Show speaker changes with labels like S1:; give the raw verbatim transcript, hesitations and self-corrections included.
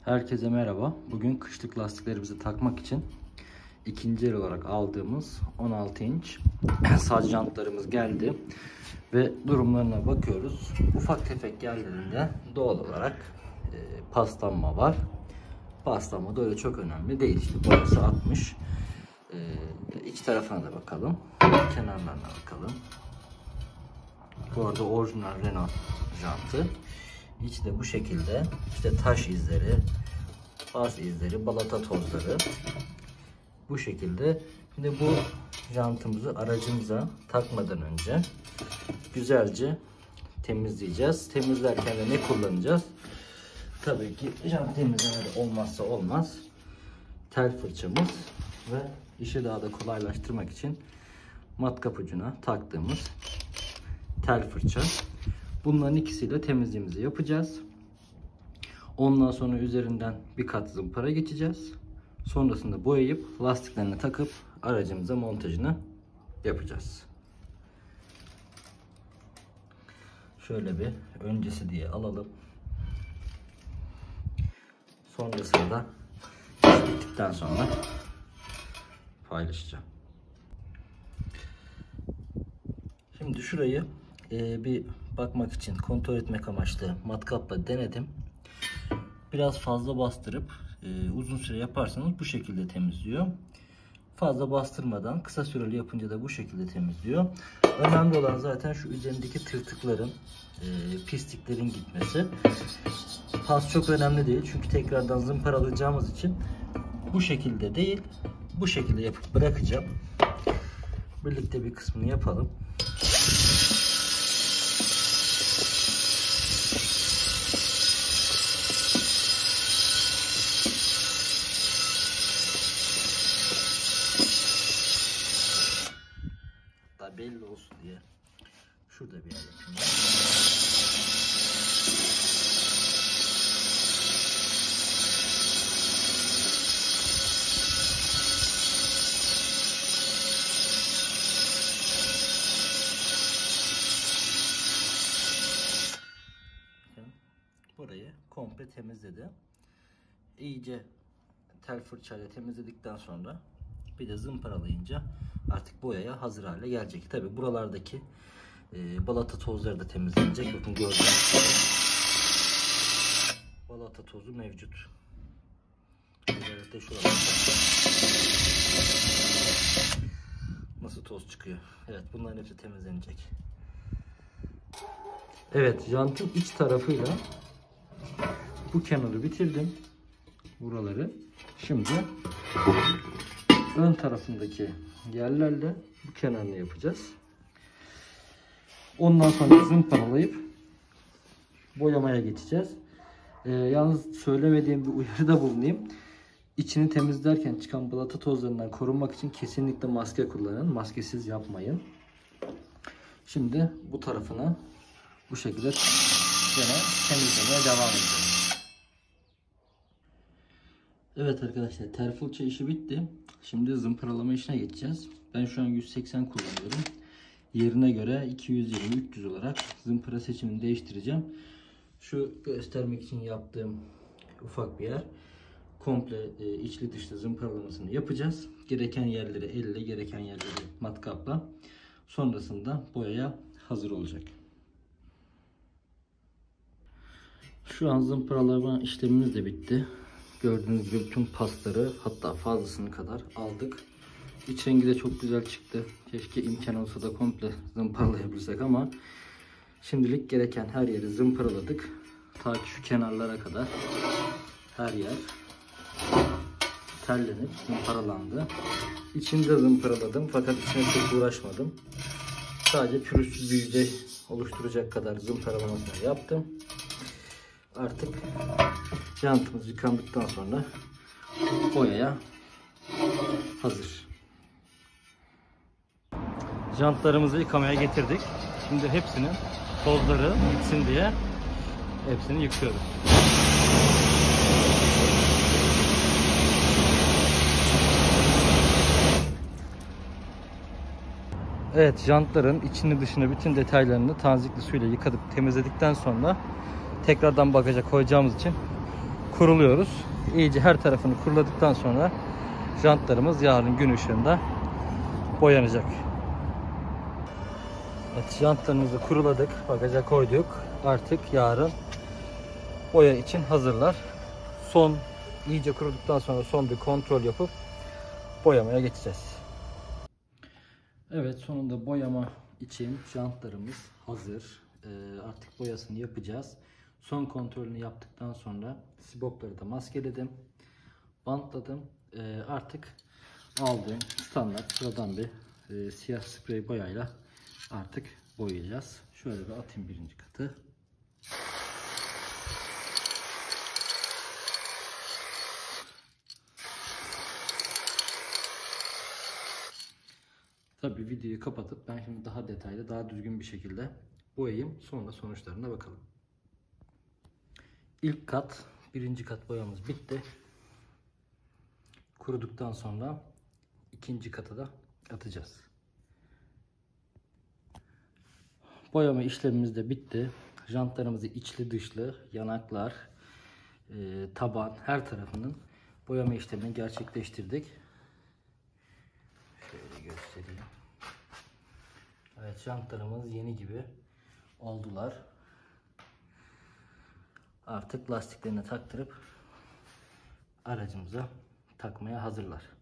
S1: Herkese merhaba. Bugün kışlık lastiklerimizi takmak için ikinci el olarak aldığımız on altı inç sac jantlarımız geldi ve durumlarına bakıyoruz. Ufak tefek yerlerinde doğal olarak e, paslanma var. Paslanma da öyle çok önemli değil. İşte boyası atmış. E, iç tarafına da bakalım. Kenarlarına bakalım. Bu arada orijinal Renault jantı. İçi de bu şekilde. İşte taş izleri, bas izleri, balata tozları. Bu şekilde. Şimdi bu jantımızı aracımıza takmadan önce güzelce temizleyeceğiz. Temizlerken de ne kullanacağız? Tabii ki jant temizlemede olmazsa olmaz tel fırçamız ve işi daha da kolaylaştırmak için matkap ucuna taktığımız tel fırça. Bunların ikisiyle temizliğimizi yapacağız. Ondan sonra üzerinden bir kat zımpara geçeceğiz. Sonrasında boyayıp lastiklerini takıp aracımıza montajını yapacağız. Şöyle bir öncesi diye alalım. Sonrasında iş bittikten sonra paylaşacağım. Şimdi şurayı e, bir bakmak için, kontrol etmek amaçlı matkapla denedim. Biraz fazla bastırıp e, uzun süre yaparsanız bu şekilde temizliyor. Fazla bastırmadan kısa süreli yapınca da bu şekilde temizliyor. Önemli olan zaten şu üzerindeki tırtıkların, e, pisliklerin gitmesi. Pas çok önemli değil çünkü tekrardan zımparalayacağımız için bu şekilde değil, bu şekilde yapıp bırakacağım. Birlikte bir kısmını yapalım. Belli olsun diye şurada bir yer yapayım. Burayı komple temizledi. İyice tel fırçayla temizledikten sonra bir de zımparalayınca artık boyaya hazır hale gelecek. Tabi buralardaki e, balata tozları da temizlenecek. Bakın gördüğünüz gibi balata tozu mevcut. Özellikle şuralarda nasıl toz çıkıyor. Evet, bunların hepsi temizlenecek. Evet, jantın iç tarafıyla bu kenarı bitirdim. Buraları. Şimdi ön tarafındaki yerlerle bu kenarını yapacağız. Ondan sonra zımparalayıp boyamaya geçeceğiz. Ee, yalnız söylemediğim bir uyarıda bulunayım. İçini temizlerken çıkan balata tozlarından korunmak için kesinlikle maske kullanın. Maskesiz yapmayın. Şimdi bu tarafını bu şekilde yine temizlemeye devam edeceğiz. Evet arkadaşlar, tel fırça işi bitti. Şimdi zımparalama işine geçeceğiz. Ben şu an yüz seksen kullanıyorum. Yerine göre iki yüz yirmi üç yüz olarak zımpara seçimini değiştireceğim. Şu göstermek için yaptığım ufak bir yer. Komple e, içli dışlı zımparalamasını yapacağız. Gereken yerleri elle, gereken yerleri matkapla. Sonrasında boyaya hazır olacak. Şu an zımparalama işlemimiz de bitti. Gördüğünüz gibi bütün pasları, hatta fazlasını kadar aldık. İç rengi de çok güzel çıktı. Keşke imkan olsa da komple zımparalayabilsek ama şimdilik gereken her yeri zımparaladık. Ta ki şu kenarlara kadar her yer tellenip zımparalandı. İçini de zımparaladım fakat içine çok uğraşmadım. Sadece pürüzsüz bir yüzey oluşturacak kadar zımparalamasını yaptım. Artık jantımız yıkandıktan sonra boyaya hazır. Jantlarımızı yıkamaya getirdik. Şimdi hepsinin tozları gitsin diye hepsini yıkıyoruz. Evet, jantların içini dışını bütün detaylarını tanzikli suyla yıkadık, temizledikten sonra tekrardan bagaja koyacağımız için kuruluyoruz. İyice her tarafını kuruladıktan sonra jantlarımız yarın gün ışığında boyanacak. Evet, jantlarımızı kuruladık, bagaja koyduk. Artık yarın boya için hazırlar. Son iyice kuruduktan sonra son bir kontrol yapıp boyamaya geçeceğiz. Evet, sonunda boyama için jantlarımız hazır. Ee, artık boyasını yapacağız. Son kontrolünü yaptıktan sonra sibopları da maskeledim, bantladım. Ee, artık aldığım standart sıradan bir e, siyah sprey boyayla artık boyayacağız. Şöyle bir atayım birinci katı. Tabii videoyu kapatıp ben şimdi daha detaylı, daha düzgün bir şekilde boyayayım. Sonra sonuçlarına bakalım. İlk kat, birinci kat boyamız bitti. Kuruduktan sonra ikinci kata da atacağız. Boyama işlemimiz de bitti. Jantlarımızı içli dışlı, yanaklar, e, taban, her tarafının boyama işlemini gerçekleştirdik. Şöyle göstereyim. Evet, jantlarımız yeni gibi oldular. Artık lastiklerini taktırıp aracımıza takmaya hazırlar.